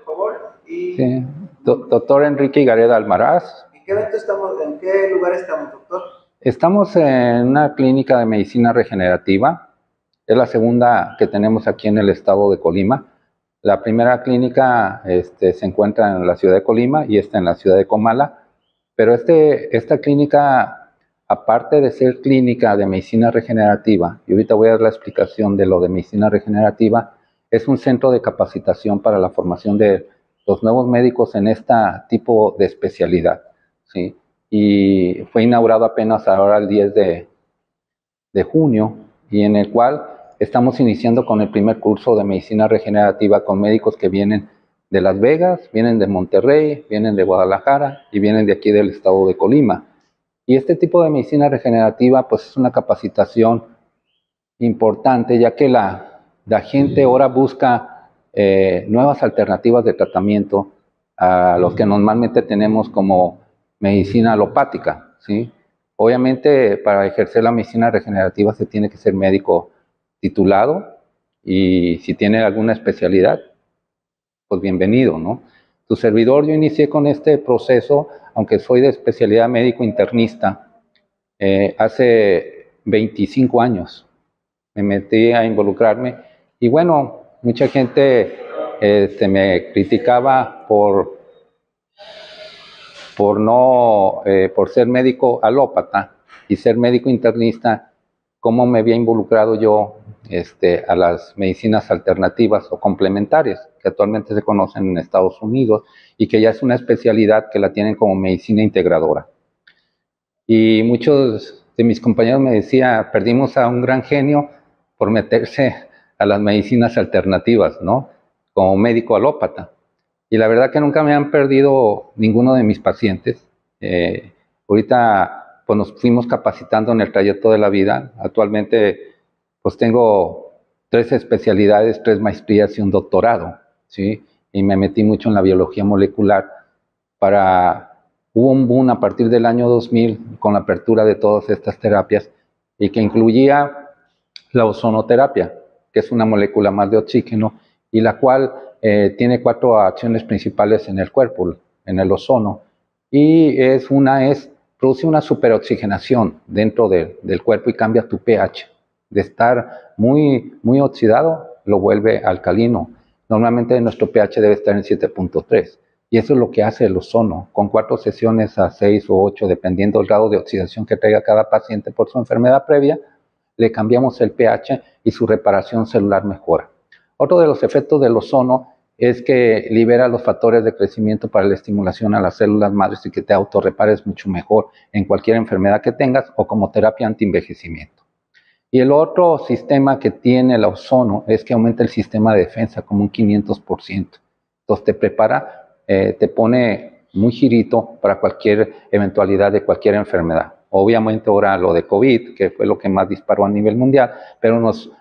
por favor. Y, sí. Doctor Enrique Gareda Almaraz. ¿En qué lugar estamos, doctor? Estamos en una clínica de medicina regenerativa. Es la segunda que tenemos aquí en el estado de Colima. La primera clínica se encuentra en la ciudad de Colima y esta en la ciudad de Comala. Pero esta clínica, aparte de ser clínica de medicina regenerativa, y ahorita voy a dar la explicación de lo de medicina regenerativa, es un centro de capacitación para la formación de los nuevos médicos en este tipo de especialidad, ¿sí? Y fue inaugurado apenas ahora el 10 de junio, y en el cual estamos iniciando con el primer curso de medicina regenerativa con médicos que vienen de Las Vegas, vienen de Monterrey, vienen de Guadalajara y vienen de aquí del estado de Colima. Y este tipo de medicina regenerativa pues es una capacitación importante, ya que la gente ahora busca nuevas alternativas de tratamiento a los que normalmente tenemos como medicina alopática, ¿sí? Obviamente, para ejercer la medicina regenerativa se tiene que ser médico titulado y si tiene alguna especialidad, pues bienvenido, ¿no? Tu servidor, yo inicié con este proceso, aunque soy de especialidad médico internista, hace 25 años me metí a involucrarme y bueno, mucha gente me criticaba por ser médico alópata y ser médico internista, cómo me había involucrado yo a las medicinas alternativas o complementarias, que actualmente se conocen en Estados Unidos y que ya es una especialidad que la tienen como medicina integradora. Y muchos de mis compañeros me decían, perdimos a un gran genio por meterse a las medicinas alternativas, ¿no? Como médico alópata. Y la verdad que nunca me han perdido ninguno de mis pacientes. Ahorita pues nos fuimos capacitando en el trayecto de la vida. Actualmente pues tengo 3 especialidades, 3 maestrías y un doctorado, ¿sí? Y me metí mucho en la biología molecular hubo un boom a partir del año 2000 con la apertura de todas estas terapias y que incluía la ozonoterapia, que es una molécula más de oxígeno y la cual tiene 4 acciones principales en el cuerpo, en el ozono, y produce una superoxigenación dentro del cuerpo y cambia tu pH. De estar muy, muy oxidado, lo vuelve alcalino. Normalmente nuestro pH debe estar en 7.3. Y eso es lo que hace el ozono, con 4 sesiones a 6 o 8, dependiendo del grado de oxidación que traiga cada paciente por su enfermedad previa, le cambiamos el pH y su reparación celular mejora. Otro de los efectos del ozono es que libera los factores de crecimiento para la estimulación a las células madres y que te autorrepares mucho mejor en cualquier enfermedad que tengas o como terapia antienvejecimiento. Y el otro sistema que tiene el ozono es que aumenta el sistema de defensa como un 500%. Entonces te prepara, te pone muy girito para cualquier eventualidad de cualquier enfermedad. Obviamente ahora lo de COVID, que fue lo que más disparó a nivel mundial, pero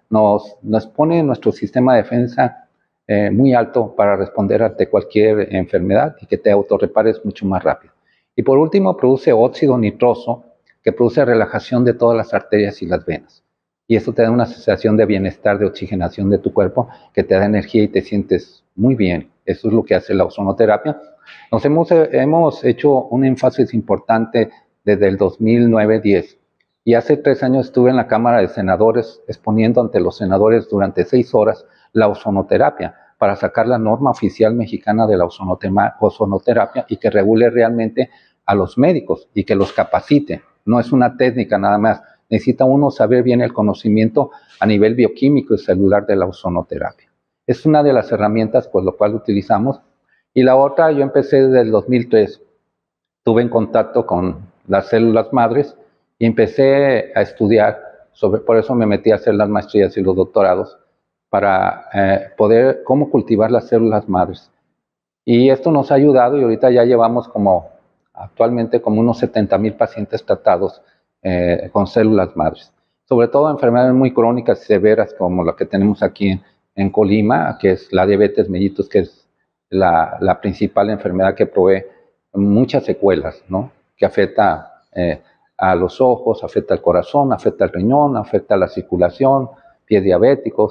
nos pone nuestro sistema de defensa muy alto para responder ante cualquier enfermedad y que te autorrepares mucho más rápido. Y por último, produce óxido nitroso, que produce relajación de todas las arterias y las venas. Y eso te da una sensación de bienestar, de oxigenación de tu cuerpo, que te da energía y te sientes muy bien. Eso es lo que hace la ozonoterapia. Nos hemos hecho un énfasis importante desde el 2009-10. Y hace 3 años estuve en la Cámara de Senadores exponiendo ante los senadores durante 6 horas la ozonoterapia para sacar la norma oficial mexicana de la ozonoterapia y que regule realmente a los médicos y que los capacite. No es una técnica nada más. Necesita uno saber bien el conocimiento a nivel bioquímico y celular de la ozonoterapia. Es una de las herramientas por lo cual utilizamos. Y la otra, yo empecé desde el 2003. Tuve en contacto con las células madres y empecé a estudiar por eso me metí a hacer las maestrías y los doctorados, para poder cómo cultivar las células madres. Y esto nos ha ayudado y ahorita ya llevamos actualmente como unos 70,000 pacientes tratados con células madres. Sobre todo enfermedades muy crónicas y severas como la que tenemos aquí en Colima, que es la diabetes mellitus, que es la principal enfermedad que provee muchas secuelas, ¿no? Que afecta a los ojos, afecta al corazón, afecta al riñón, afecta a la circulación, pies diabéticos.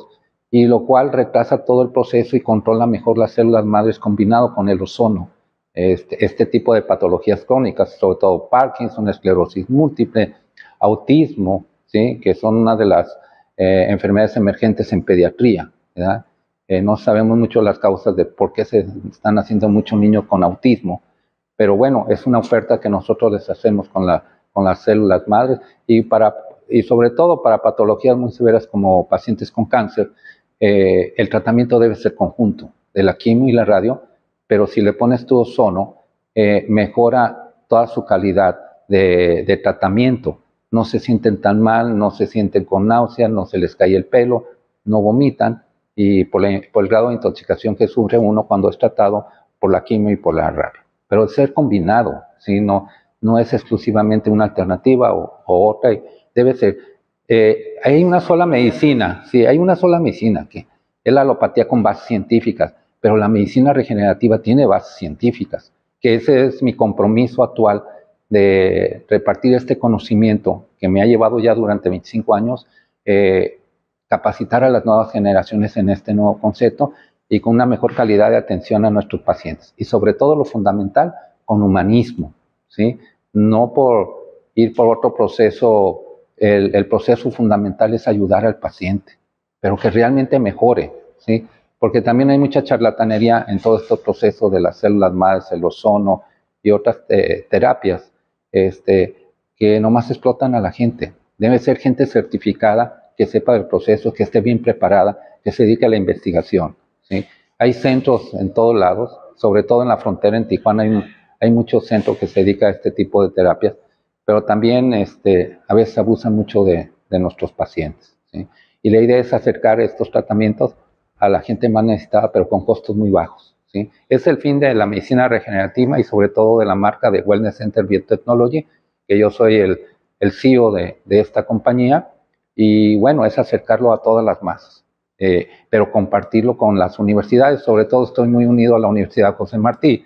y lo cual retrasa todo el proceso y controla mejor las células madres combinado con el ozono. Este tipo de patologías crónicas, sobre todo Parkinson, esclerosis múltiple, autismo, ¿sí? Que son una de las enfermedades emergentes en pediatría, ¿verdad? No sabemos mucho las causas de por qué se están haciendo muchos niños con autismo, pero bueno, es una oferta que nosotros les hacemos con las células madres y sobre todo para patologías muy severas como pacientes con cáncer, el tratamiento debe ser conjunto de la quimio y la radio, pero si le pones tu ozono, mejora toda su calidad de tratamiento. No se sienten tan mal, no se sienten con náuseas, no se les cae el pelo, no vomitan, y por el grado de intoxicación que sufre uno cuando es tratado por la quimio y por la radio. Pero ser combinado, ¿sí? No es exclusivamente una alternativa o otra, debe ser. Hay una sola medicina, sí, hay una sola medicina, que es la alopatía con bases científicas, pero la medicina regenerativa tiene bases científicas, que ese es mi compromiso actual de repartir este conocimiento que me ha llevado ya durante 25 años, capacitar a las nuevas generaciones en este nuevo concepto y con una mejor calidad de atención a nuestros pacientes. Y sobre todo lo fundamental, con humanismo, ¿sí? No por ir por otro proceso. El proceso fundamental es ayudar al paciente, pero que realmente mejore, ¿sí? Porque también hay mucha charlatanería en todo este proceso de las células madres, el ozono y otras terapias, que nomás explotan a la gente. Debe ser gente certificada, que sepa del proceso, que esté bien preparada, que se dedique a la investigación, ¿sí? Hay centros en todos lados, sobre todo en la frontera, en Tijuana hay muchos centros que se dedican a este tipo de terapias, pero también a veces abusan mucho de nuestros pacientes, ¿sí? Y la idea es acercar estos tratamientos a la gente más necesitada, pero con costos muy bajos, ¿sí? Es el fin de la medicina regenerativa y sobre todo de la marca de Wellness Center Biotechnology, que yo soy el CEO de esta compañía, y bueno, es acercarlo a todas las masas, pero compartirlo con las universidades. Sobre todo estoy muy unido a la Universidad José Martí,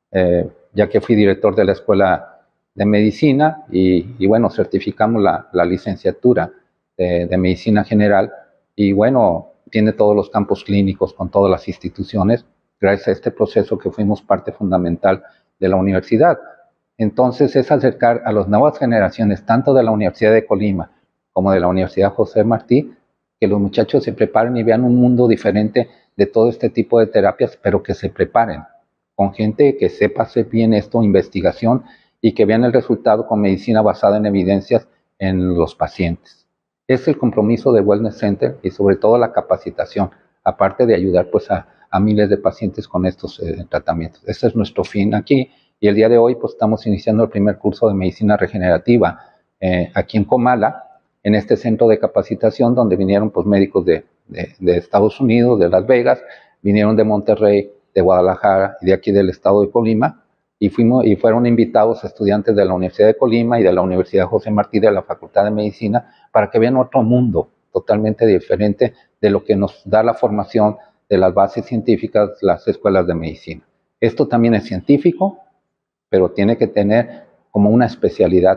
ya que fui director de la Escuela de Medicina y bueno, certificamos la licenciatura de Medicina General, y bueno, tiene todos los campos clínicos con todas las instituciones, gracias a este proceso que fuimos parte fundamental de la universidad. Entonces es acercar a las nuevas generaciones, tanto de la Universidad de Colima como de la Universidad José Martí, que los muchachos se preparen y vean un mundo diferente de todo este tipo de terapias, pero que se preparen con gente que sepa hacer bien esto, investigación, y que vean el resultado con medicina basada en evidencias en los pacientes. Es el compromiso de Wellness Center y sobre todo la capacitación, aparte de ayudar pues a miles de pacientes con estos tratamientos. Ese es nuestro fin aquí, y el día de hoy pues estamos iniciando el primer curso de medicina regenerativa aquí en Comala, en este centro de capacitación donde vinieron pues médicos de Estados Unidos, de Las Vegas, vinieron de Monterrey, de Guadalajara y de aquí del estado de Colima, y fueron invitados estudiantes de la Universidad de Colima y de la Universidad José Martí, de la Facultad de Medicina, para que vean otro mundo totalmente diferente de lo que nos da la formación de las bases científicas, las escuelas de medicina. Esto también es científico, pero tiene que tener como una especialidad,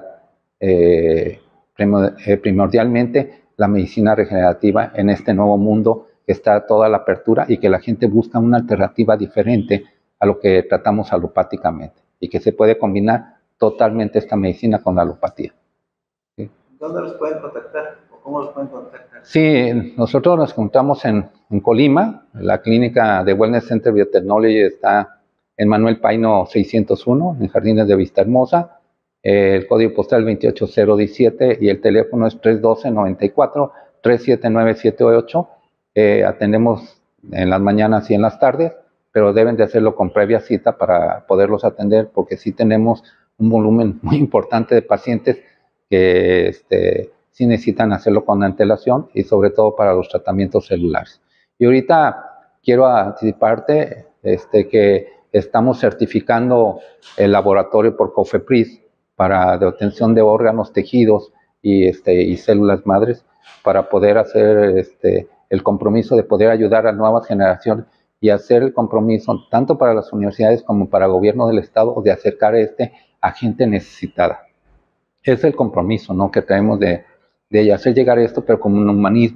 primordialmente la medicina regenerativa en este nuevo mundo que está toda la apertura y que la gente busca una alternativa diferente a lo que tratamos alopáticamente, y que se puede combinar totalmente esta medicina con la alopatía, ¿sí? ¿Dónde los pueden contactar o cómo los pueden contactar? Sí, nosotros nos encontramos en Colima. La clínica de Wellness Center Biotechnology está en Manuel Paino 601, en Jardines de Vista Hermosa. El código postal 28017 y el teléfono es 312-94-37978. Atendemos en las mañanas y en las tardes, pero deben de hacerlo con previa cita para poderlos atender, porque sí tenemos un volumen muy importante de pacientes que sí necesitan hacerlo con antelación, y sobre todo para los tratamientos celulares. Y ahorita quiero anticiparte que estamos certificando el laboratorio por COFEPRIS para de obtención de órganos, tejidos y células madres, para poder hacer el compromiso de poder ayudar a nuevas generaciones y hacer el compromiso tanto para las universidades como para el gobierno del estado de acercar a gente necesitada. Es el compromiso, ¿no?, que traemos de hacer llegar esto, pero como un humanismo,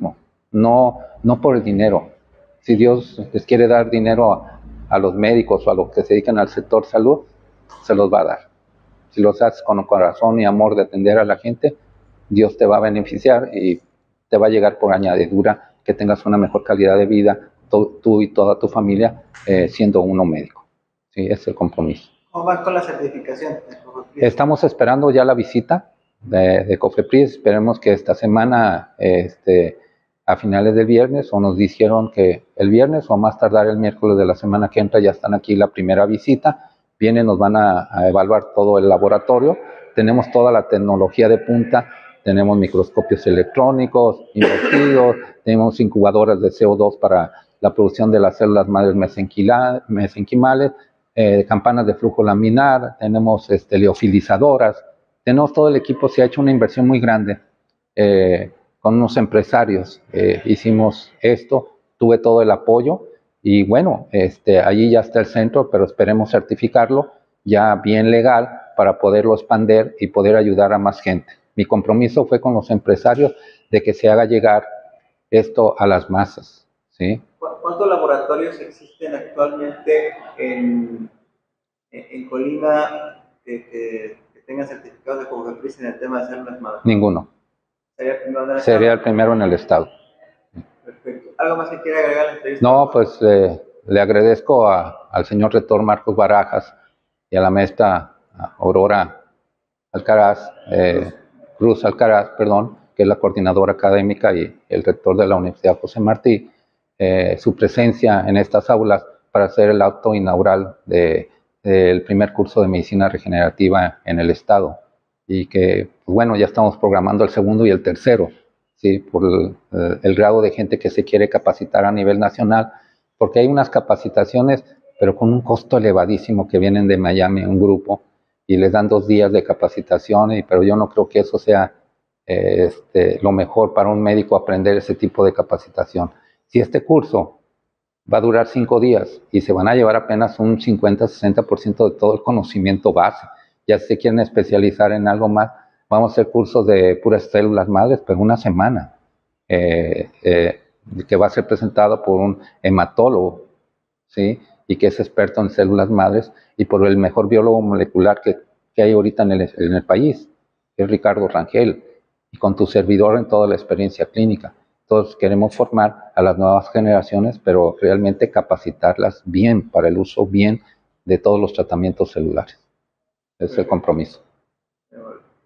no por el dinero. Si Dios les quiere dar dinero a los médicos o a los que se dedican al sector salud, se los va a dar. Si los haces con corazón y amor de atender a la gente, Dios te va a beneficiar y te va a llegar por añadidura que tengas una mejor calidad de vida, tú y toda tu familia, siendo uno médico. Sí, ese es el compromiso. ¿Cómo van con la certificación? Estamos esperando ya la visita de COFEPRIS. Esperemos que esta semana, a finales del viernes, o nos dijeron que el viernes o más tardar el miércoles de la semana que entra ya están aquí la primera visita. Vienen, nos van a evaluar todo el laboratorio. Tenemos toda la tecnología de punta. Tenemos microscopios electrónicos invertidos, tenemos incubadoras de CO2 para la producción de las células madres mesenquimales, campanas de flujo laminar, tenemos liofilizadoras, tenemos todo el equipo. Se ha hecho una inversión muy grande con unos empresarios. Hicimos esto, tuve todo el apoyo y bueno, allí ya está el centro, pero esperemos certificarlo ya bien legal para poderlo expandir y poder ayudar a más gente. Mi compromiso fue con los empresarios de que se haga llegar esto a las masas, ¿sí? ¿Cuántos laboratorios existen actualmente en Colima que tengan certificados de COFEPRIS en el tema de células madre? Ninguno. ¿Sería el primero en el estado. Perfecto. ¿Algo más que quiera agregar a la entrevista? No, pues le agradezco al señor rector Marcos Barajas y a la maestra Aurora Cruz Alcaraz, que es la coordinadora académica, y el rector de la Universidad José Martí, su presencia en estas aulas para hacer el acto inaugural del primer curso de medicina regenerativa en el estado. Y que, pues bueno, ya estamos programando el segundo y el tercero, ¿sí? Por el grado de gente que se quiere capacitar a nivel nacional, porque hay unas capacitaciones, pero con un costo elevadísimo, que vienen de Miami, un grupo, y les dan 2 días de capacitación, pero yo no creo que eso sea lo mejor para un médico, aprender ese tipo de capacitación. Si este curso va a durar 5 días y se van a llevar apenas un 50-60% de todo el conocimiento base, ya si se quieren especializar en algo más, vamos a hacer cursos de puras células madres, pero una semana, que va a ser presentado por un hematólogo, ¿sí? Y que es experto en células madres, y por el mejor biólogo molecular que hay ahorita en el país, que es Ricardo Rangel, y con tu servidor en toda la experiencia clínica. Todos queremos formar a las nuevas generaciones, pero realmente capacitarlas bien para el uso bien de todos los tratamientos celulares. Ese es el compromiso.